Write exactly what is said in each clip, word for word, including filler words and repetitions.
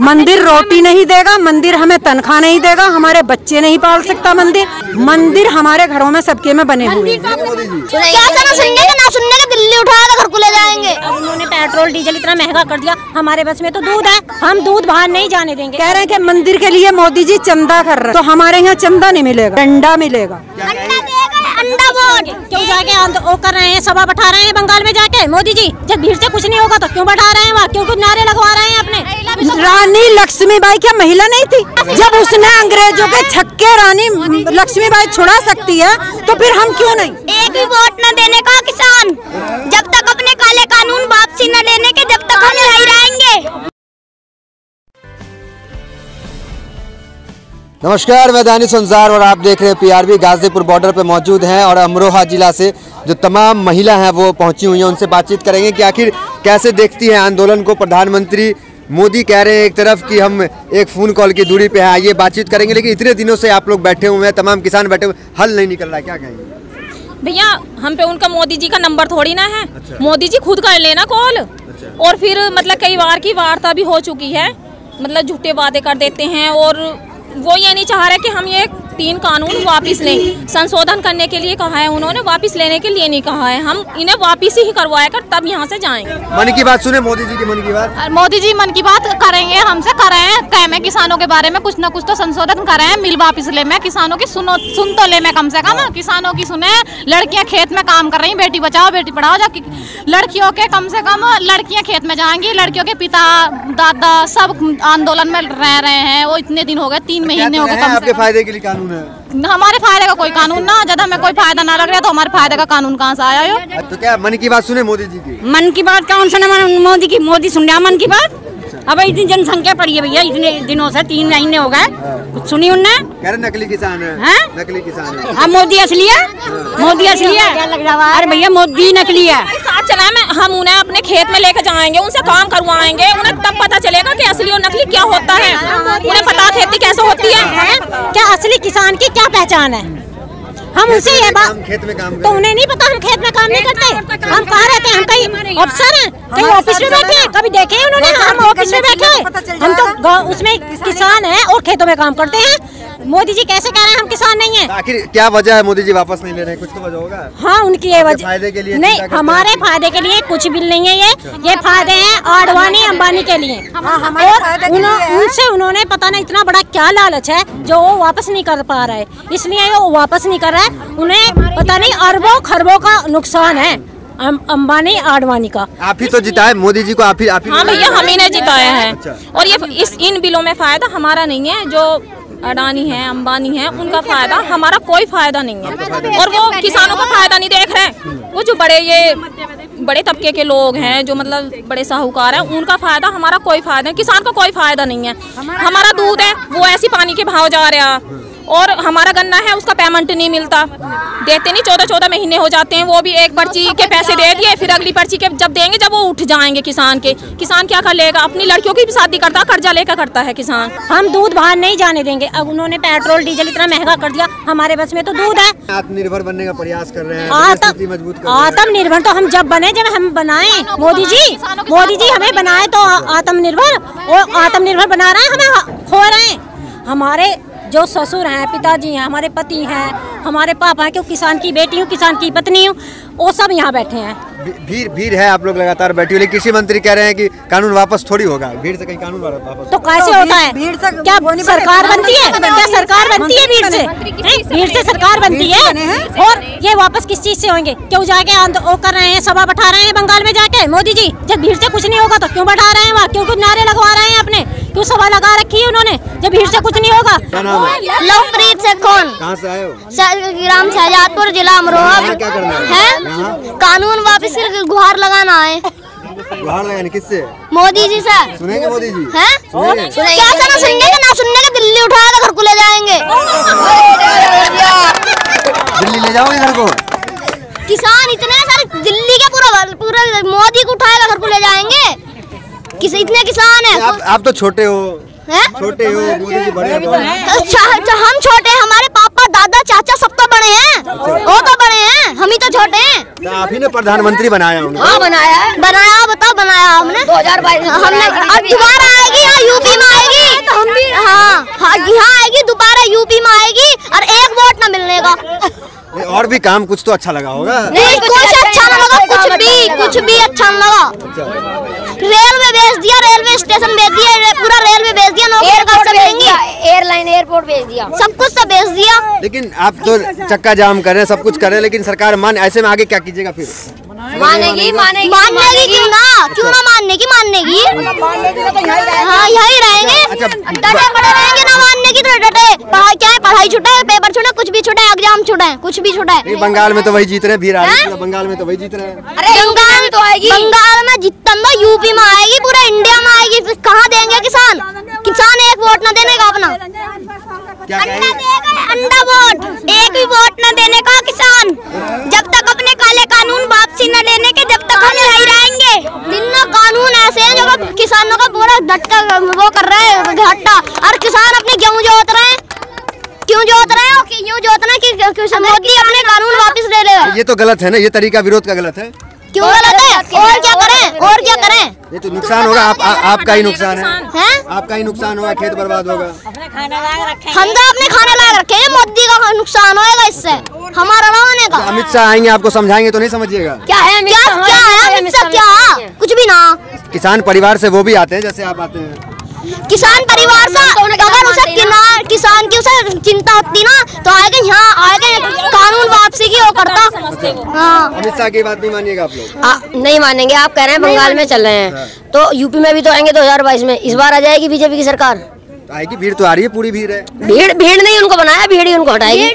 मंदिर रोटी नहीं देगा, मंदिर हमें तनख्वाह नहीं देगा, हमारे बच्चे नहीं पाल सकता मंदिर। मंदिर हमारे घरों में सबके में बने हुए हैं। कैसा ना सुनने का ना सुनने का, दिल्ली उठाएगा घर को ले जाएंगे। अब उन्होंने पेट्रोल डीजल इतना महंगा कर दिया, हमारे बस में तो दूध है, हम दूध बाहर नहीं जाने देंगे। कह रहे हैं कि मंदिर के लिए मोदी जी चंदा कर रहे हैं, तो हमारे यहाँ चंदा नहीं मिलेगा, डंडा मिलेगा। अंडा वोट क्यों जाके वो कर रहे हैं, सभा बैठा रहे हैं बंगाल में जाके मोदी जी। जब भीड़ से कुछ नहीं होगा तो क्यों बैठा रहे हैं वहाँ, क्यों कुछ नारे लगवा रहे हैं अपने। रानी लक्ष्मीबाई क्या महिला नहीं थी? जब उसने अंग्रेजों के छक्के रानी लक्ष्मीबाई छुड़ा सकती है तो फिर हम क्यों नहीं? एक भी वोट न देने का किसान, जब तक अपने काले कानून वापसी न लेने के, जब तक हम यही रहेंगे। नमस्कार, मैं दानिश अंसार और आप देख रहे हैं पीआरबी। गाजीपुर बॉर्डर पर मौजूद हैं और अमरोहा जिला से जो तमाम महिला हैं वो पहुंची हुई हैं, उनसे बातचीत करेंगे कि आखिर कैसे देखती हैं आंदोलन को। प्रधानमंत्री मोदी कह रहे हैं एक तरफ कि हम एक फ़ोन कॉल की दूरी पे हैं, आइए बातचीत करेंगे, लेकिन इतने दिनों से आप लोग बैठे हुए हैं, तमाम किसान बैठे हुए, हल नहीं निकल रहा, क्या कहेंगे? भैया हम पे उनका मोदी जी का नंबर थोड़ी ना है। अच्छा। मोदी जी खुद कर लेना कॉल। अच्छा। और फिर मतलब कई बार की वार्ता भी हो चुकी है, मतलब झूठे वादे कर देते हैं और वो ये नहीं चाह रहे कि हम ये तीन कानून वापस लें। संशोधन करने के लिए कहा है उन्होंने, वापस लेने के लिए नहीं कहा है। हम इन्हें वापस ही करवाया कर तब यहाँ से जाएंगे। मन की बात सुने, मोदी जी की मन की बात। मोदी जी मन की बात करेंगे, हमसे कर रहे हैं, कह में किसानों के बारे में कुछ न कुछ तो संशोधन कर रहे हैं। मिल वापस ले में किसानों की सुनो, सुन तो ले में कम से कम किसानों की सुने। लड़कियां खेत में काम कर रही, बेटी बचाओ बेटी पढ़ाओ, जो लड़कियों के कम से कम लड़कियां खेत में जाएंगी। लड़कियों के पिता दादा सब आंदोलन में रह रहे हैं, वो इतने दिन हो गए, तीन महीने हो गए। आपके फायदे के लिए कानून है? हमारे फायदे का कोई कानून ना, जब हमें कोई फायदा ना लग रहा तो हमारे फायदे का कानून कहाँ से आया हो? तो क्या मन की बात सुने मोदी जी की? मन की बात कौन सुने मोदी की? मोदी सुन रहा मन की बात। अब इतनी जनसंख्या पड़ी है भैया, इतने दिनों से तीन महीने हो गए, कुछ सुनी उनने? कह रहे नकली किसान है, है? नकली किसान है। अब मोदी असली है, मोदी असली है। अरे भैया मोदी नकली है। साथ चला मैं, हम उन्हें अपने खेत में लेकर जाएंगे, उनसे काम करवाएंगे, उन्हें तब पता चलेगा कि असली और नकली क्या होता है। उन्हें पता खेती कैसे होती है, क्या असली किसान की क्या पहचान है। हम उनसे ये बात, खेत में काम तो उन्हें नहीं पता हम खेत में काम नहीं करते। हम कहाँ रहते हैं? हम कहीं अफसर हैं, कहीं ऑफिस में बैठे हैं, कभी देखे उन्होंने? हम ऑफिस में बैठे, हम तो उसमें किसान हैं और खेतों में काम करते हैं। मोदी जी कैसे कह रहे हैं हम किसान नहीं है? आखिर क्या वजह है मोदी जी वापस नहीं ले रहे हैं? कुछ तो वजह होगा। हाँ, उनकी ये वजह फायदे के लिए नहीं, हमारे फायदे के लिए कुछ भी नहीं है। ये ये फायदे हैं आडवाणी अंबानी के लिए। और उनसे उन्होंने पता नहीं इतना बड़ा क्या लालच है जो वो वापस नहीं कर पा रहे, इसलिए वो वापस नहीं कर रहा है। उन्हें पता नहीं अरबों खरबों का नुकसान है अंबानी आडवाणी का। आप ही तो जिताए मोदी जी को, आप ही आप ही। हाँ भैया, हम ही ने जिताया है। और ये इस इन बिलों में फायदा हमारा नहीं है, जो अडानी है अंबानी है उनका फायदा, हमारा कोई फायदा नहीं है। और वो किसानों का फायदा नहीं देख रहे। वो जो बड़े ये बड़े तबके के लोग हैं, जो मतलब बड़े साहूकार हैं, उनका फायदा, हमारा कोई फायदा नहीं। किसान का कोई फायदा नहीं है। हमारा दूध है वो ऐसी पानी के भाव जा रहा, और हमारा गन्ना है उसका पेमेंट नहीं मिलता, देते नहीं, चौदह चौदह महीने हो जाते हैं। वो भी एक पर्ची के पैसे दे दिए, फिर अगली पर्ची के जब देंगे जब वो उठ जाएंगे किसान के। किसान क्या कर लेगा? अपनी लड़कियों की भी शादी करता, कर्जा लेकर करता है किसान। हम दूध बाहर नहीं जाने देंगे। अब उन्होंने पेट्रोल डीजल इतना महंगा कर दिया, हमारे बस में तो दूध है। आत्मनिर्भर बनने का प्रयास कर रहे हैं, आत्मनिर्भर तो हम जब बने, जब हम बनाए मोदी जी, मोदी जी हमें बनाए तो आत्मनिर्भर, और आत्मनिर्भर बना रहे हैं, हमें खो रहे हैं। हमारे जो ससुर हैं, पिताजी हैं, हमारे पति हैं, हमारे पापा हैं, क्यों किसान की बेटी हूँ, किसान की पत्नी हूँ, वो सब यहाँ बैठे हैं। भीड़ भीड़ है, आप लोग लगातार बैठी हुई, लेकिन कृषि मंत्री कह रहे हैं कि कानून वापस थोड़ी होगा। भीड़ से कहीं कानून वापस तो कैसे होता है? भीड़ से क्या सरकार बनती है? क्या सरकार बनती है भीड़ से? भीड़ से सरकार बनती है। और ये वापस किस चीज से होंगे? क्यों जाके वो कर रहे हैं, सभा बैठा रहे हैं बंगाल में जाके मोदी जी। जब भीड़ से कुछ नहीं होगा तो क्यों बैठा रहे हैं वहाँ? क्यों कुछ नारे लगवा रहे हैं अपने? क्यों सभा लगा रखी है उन्होंने जब भीड़ से कुछ नहीं होगा? लवप्रीत से कौन? कहाँ से आए हो? ग्राम शहजादपुर, जिला अमरोहा। क्या करना है? कानून वापस गुहार लगाना है। गुहार लगाने किससे? मोदी जी से। सुनेंगे मोदी जी? हैं? कैसा ना सुनने का ना सुनने का, दिल्ली उठाएगा घर को ले जाएंगे। दिल्ली ले जाओगे घर को? किसान इतने सारे दिल्ली के पूरा पूरा मोदी को उठाएगा घर को ले जाएंगे। किस इतने किसान है। आप, आप तो छोटे हो, छोटे हो, मोदी जी बड़े हैं। हम छोटे, हमारे पापा दादा चाचा सब तो बड़े हैं, वो तो बड़े हैं, हम ही तो छोटे हैं। तो आप ही ने प्रधानमंत्री बनाया उन्हें? हाँ बनाया है, बनाया बताओ बनाया हमने दो हजार बाईस हमने। अब दोबारा आएगी यहाँ यूपी में आएगी। और भी काम कुछ तो अच्छा लगा होगा? नहीं, कुछ अच्छा ना लगा, कुछ भी कुछ भी अच्छा ना लगा। रेलवे बेच दिया, रेलवे स्टेशन बेच दिया, पूरा रेलवे बेच दिया, नौकरी कब से मिलेंगी? एयरलाइन एयरपोर्ट बेच दिया, सब कुछ तो बेच दिया। लेकिन आप तो चक्का जाम कर रहे हैं, सब कुछ कर रहे हैं, लेकिन सरकार मान ऐसे में आगे क्या कीजिएगा फिर? मानेगी मानेगी मानेगी क्यों ना, क्यों ना मानने की, मानने की। हाँ, यही रहेंगे, डटे पड़े रहेंगे, ना मानने की तो डटे। पढ़ाई क्या है, पढ़ाई छुटे, पेपर छुटे, कुछ भी छुटे, एग्जाम छुटे, कुछ भी छुटे। बंगाल में तो वही जीत रहे हैं, भीड़ आ रही है, बंगाल में तो वही जीत रहे हैं। अरे बंगाल में तो आएगी, बंगाल में जीतन दो, यूपी में आएगी, पूरे इंडिया में आएगी, फिर कहाँ देंगे किसान? किसान एक वोट न देने का अपना, अंडा देगा, अंडा वोट, एक भी वोट न देने का किसान। जब तक अपने काले कानून वापसी न लेने के, जब तक हम यही रहेंगे। जिन्ना कानून ऐसे हैं जो किसानों का पूरा झटका वो कर रहे हैं, घाटा। और किसान अपने गेहूं जोत रहे हैं, क्यों जोत रहे हो? क्यों जोत रहे हैं कि मोदी अपने कानून वापस ले लेगा? ये तो गलत है ना, ये तरीका विरोध का गलत है। क्यों गलत है? और क्या करें, और क्या करें? ये तो नुकसान होगा, आप, आ, आपका ही नुकसान है, हैं? आपका ही नुकसान होगा, खेत बर्बाद होगा। हम तो अपने खाने लायक रखे हैं, मोदी का नुकसान होगा इससे, हमारा ना होने का। अमित शाह आएंगे, आपको समझाएंगे तो नहीं समझिएगा? क्या है क्या क्या है अमित शाह? क्या कुछ भी ना। किसान परिवार से वो भी आते हैं जैसे आप आते हैं। किसान परिवार से अगर उसे किसान किसान की उसे चिंता होती ना, तो आगे यहाँ आगे कानून वापसी की वो करता। हाँ, अमित शाह की बात नहीं मानिएगा आप लोग? आ, नहीं मानेंगे। आप कह रहे हैं बंगाल में चल रहे हैं, तो यूपी में भी तो आएंगे दो हजार बाईस में। इस बार आ जाएगी बीजेपी की सरकार? आएगी, भीड़ तो आ रही है, पूरी भीड़ है। भीड़ भीड़ नहीं उनको बनाया, भीड़ ही उनको हटाएगी।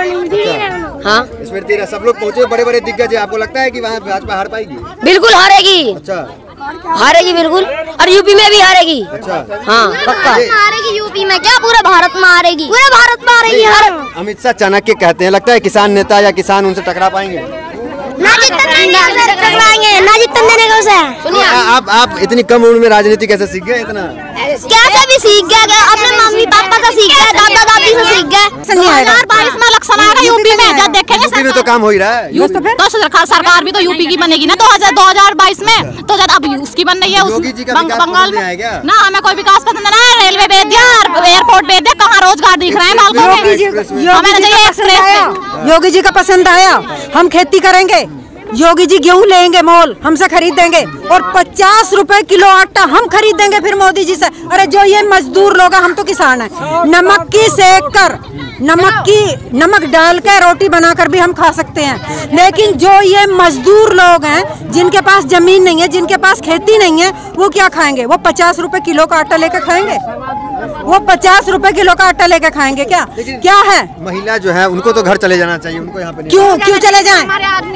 हाँ, इसमें तेरह सब लोग पहुँचे, बड़े बड़े दिग्गज है, आपको लगता है कि वहाँ भाजपा हार पाएगी? बिल्कुल हारेगी। अच्छा, हारेगी बिल्कुल, और यूपी में भी हारेगी। अच्छा, हाँ पक्का हारेगी। यूपी में क्या, पूरे भारत में हारेगी, पूरे भारत में हारेगी। अमित शाह चाणक्य कहते हैं, लगता है किसान नेता या किसान उनसे टकरा पाएंगे? ना जितने टकराएंगे, ना जितने देने का उसे। सुनिए, आप आप इतनी कम उम्र में राजनीति कैसे सीख गए इतना? कैसे भी सीख गया, अपने मम्मी पापा से सीख गया, दादा दादी से सीख गया। दो हजार बाईस में इलेक्शन आएगा यूपी में, जब देखेंगे। यूपी में तो काम हो ही रहा है। तो सरकार सरकार भी तो यूपी की बनेगी ना, दो हजार दो हजार बाईस में। तो जब अब उसकी बन रही है, योगी जी का विकास बंगाल पसंद है क्या? ना, हमें कोई विकास पसंद ना है। रेलवे भेज दिया, एयरपोर्ट भेज दिया, कहाँ रोजगार दिख रहे हैं बालकों में? योगी जी का पसंद आया, योगी जी का पसंद आया, हम खेती करेंगे। योगी जी गेहूं लेंगे, मोल हमसे खरीदेंगे, और पचास रुपए किलो आटा हम खरीदेंगे फिर मोदी जी से। अरे जो ये मजदूर लोग हैं, हम तो किसान हैं, नमक की सेक कर, नमक की नमक डाल के रोटी बनाकर भी हम खा सकते हैं। लेकिन जो ये मजदूर लोग हैं, जिनके पास जमीन नहीं है, जिनके पास खेती नहीं है, वो क्या खाएंगे? वो पचास रुपए किलो का आटा लेके खाएंगे? वो पचास रुपए किलो का आटा लेके खाएंगे क्या? क्या है? महिला जो है उनको तो घर चले जाना चाहिए, उनको यहाँ पे नहीं। क्यों क्यों चले जाएं?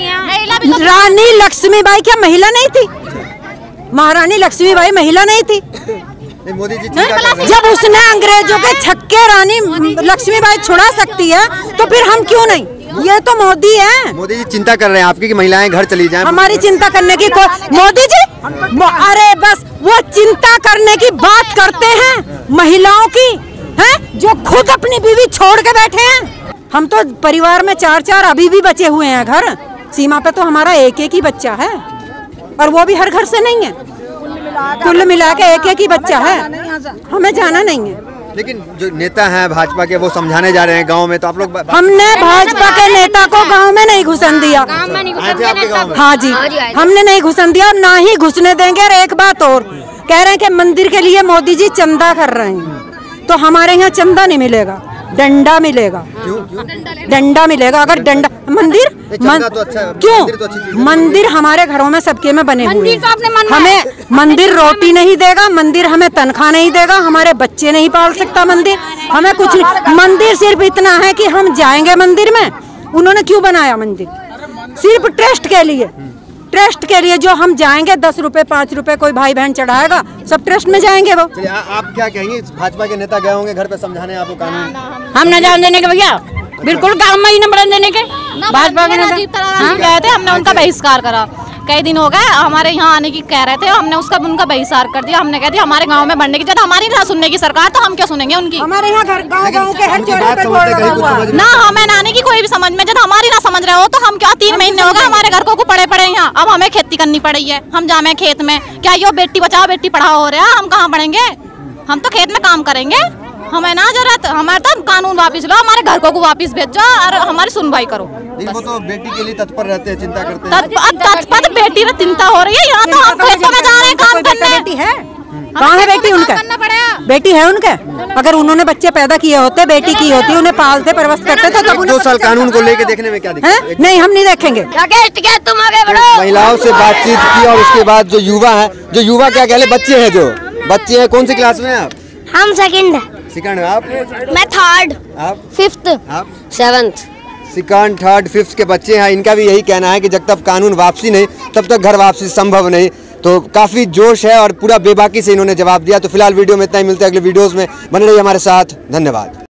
रानी लक्ष्मीबाई क्या महिला नहीं थी? महारानी लक्ष्मीबाई महिला नहीं थी? मोदी जी चिंता कर रहे हैं। जब उसने अंग्रेजों के छक्के रानी लक्ष्मीबाई छुड़ा सकती है, तो फिर हम क्यों नहीं? ये तो मोदी है। मोदी जी चिंता कर रहे हैं आपकी कि महिलाएं घर चली जाएं। हमारी चिंता करने की कोई मोदी जी, अरे बस वो चिंता करने की बात करते हैं महिलाओं की, हैं जो खुद अपनी बीवी छोड़ के बैठे हैं। हम तो परिवार में चार चार अभी भी बचे हुए हैं घर। सीमा पे तो हमारा एक एक ही बच्चा है, और वो भी हर घर से नहीं है, कुल मिला के एक एक ही बच्चा है। हमें जाना नहीं है। लेकिन जो नेता हैं भाजपा के, वो समझाने जा रहे हैं गांव में, तो आप लोग हमने भाजपा के नेता को गांव में नहीं घुसन दिया। हाँ जी, हमने नहीं घुसन दिया, और ना ही घुसने देंगे। और एक बात और कह रहे हैं कि मंदिर के लिए मोदी जी चंदा कर रहे हैं, तो हमारे यहाँ चंदा नहीं मिलेगा, डंडा मिलेगा। क्यों क्यों? डंडा मिलेगा। अगर डंडा मंदिर मन, तो अच्छा है, क्यों मंदिर तो अच्छी चीज़ है। मंदिर हमारे घरों में सबके में बने हुए हैं। हमें मंदिर रोटी नहीं देगा, मंदिर हमें तनख्वाह नहीं देगा, हमारे बच्चे नहीं पाल सकता मंदिर, हमें कुछ नहीं। मंदिर सिर्फ इतना है कि हम जाएंगे मंदिर में। उन्होंने क्यों बनाया मंदिर? सिर्फ ट्रस्ट के लिए, ट्रस्ट के लिए। जो हम जाएंगे, दस रुपए पाँच रुपए कोई भाई बहन चढ़ाएगा, सब ट्रस्ट में जाएंगे वो। चलिए, आ, आप क्या कहेंगे? भाजपा के नेता गए होंगे घर पे समझाने आपको कानून। हम न जान देने के भैया, बिल्कुल काम में ही न बढ़न देने के। भाजपा के नेता गए थे, हमने उनका बहिष्कार करा। कई दिन हो गए हमारे यहाँ आने की कह रहे थे, हमने उसका उनका बहिष्कार कर दिया। हमने कह दिया हमारे गांव में बढ़ने की, जब हमारी ना सुनने की सरकार, तो हम क्या सुनेंगे उनकी? हमारे यहाँ घर गाँव गाँव के हर चौराहे पे बोर्ड लगा हुआ है। ना हमें ना आने की कोई भी समझ में, जब हमारी ना समझ रहे हो, तो हम क्या तीन महीने हो गए हमारे घर को पड़े पड़े यहाँ। अब हमें खेती करनी पड़ी है, हम जामे खेत में। क्या यो बेटी बचाओ बेटी पढ़ाओ हो रहा है? हम कहाँ पढ़ेंगे? हम तो खेत में काम करेंगे। हमें ना जरूरत, हमारे तो कानून वापस लो, हमारे घर को वापस भेजो और हमारी सुनवाई करो। वो तो बेटी के लिए तत्पर रहते हैं, चिंता करते हैं। तत्पर बेटी की चिंता हो रही है, यहाँ तो हम खेतों में जा रहे हैं काम करने। बेटी है कहाँ है बेटी उनका? बेटी है उनका? अगर उन्होंने बच्चे पैदा किए होते, बेटी की होती, उन्हें पालते परवस्त करते तो तब दो साल कानून को लेके देखने में क्या दिक्कत है? नहीं, हम नहीं देखेंगे। तुम आगे बढ़ो। महिलाओं से बातचीत की और उसके बाद जो युवा है, जो युवा क्या कह रहे, बच्चे हैं, जो बच्चे हैं, कौन सी क्लास में आप? हम सेकंड। सेकंड। आप? मैं थर्ड। आप? फिफ्थ। आप? सेवंथ। सेकंड, थर्ड, फिफ्थ के बच्चे हैं। इनका भी यही कहना है कि जब तक कानून वापसी नहीं, तब तक घर वापसी संभव नहीं। तो काफी जोश है और पूरा बेबाकी से इन्होंने जवाब दिया। तो फिलहाल वीडियो में इतना ही, मिलते हैं अगले वीडियोस में। बने रहिए हमारे साथ, धन्यवाद।